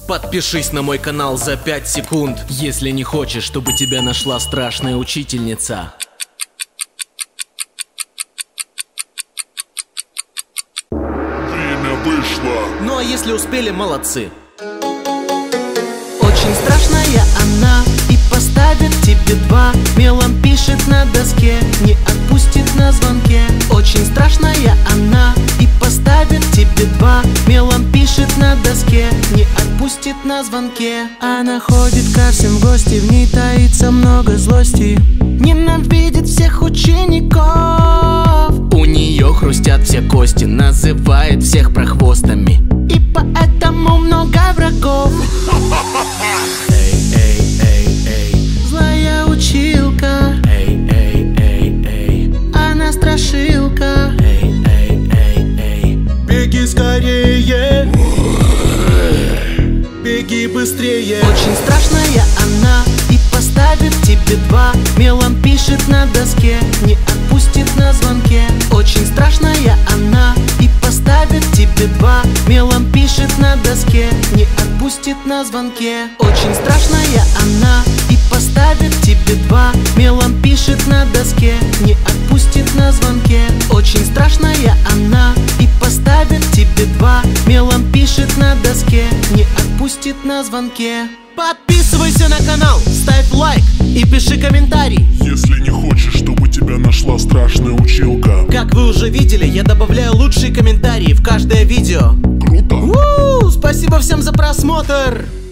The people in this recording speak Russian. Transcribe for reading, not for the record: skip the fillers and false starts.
Подпишись на мой канал за 5 секунд, если не хочешь, чтобы тебя нашла страшная учительница. Время вышло. Ну а если успели, молодцы. Очень страшная она и поставит тебе 2. Мелом пишет на доске, не отпустит на звонке. Очень страшная она и поставит тебе 2. Мелом пишет на доске, не отпустит на звонке. Она ходит ко всем в гости, в ней таится много злости. Ненавидит всех учеников. У нее хрустят все кости, называет всех прохвостами. И поэтому много врагов. Эй, эй, эй, эй, Злая училка, эй, эй, эй, эй, она страшилка. эй, эй, эй, эй. Беги скорее, беги быстрее. Очень страшная она и поставит тебе 2. Мелом пишет на доске, не отпустит на звонке. Очень страшная она и поставит тебе 2. Мелом пишет на доске, не отпустит на звонке. Очень страшная она и поставит тебе 2. Мелом пишет на доске, не отпустит на звонке. Очень страшная она и поставит тебе 2. Мелом пишет на доске, не отпустит на звонке. Подписывайся на канал, ставь лайк и пиши комментарий. Если не хочешь, чтобы тебя нашла страшная училка. Как вы уже видели, я добавляю лучшие комментарии в каждое видео. Круто. Спасибо всем за просмотр.